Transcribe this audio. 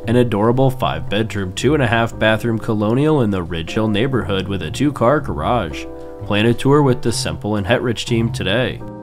An adorable 5-bedroom, 2.5-bathroom colonial in the Ridge Hill neighborhood with a 2-car garage. Plan a tour with the Semple and Hettrich team today.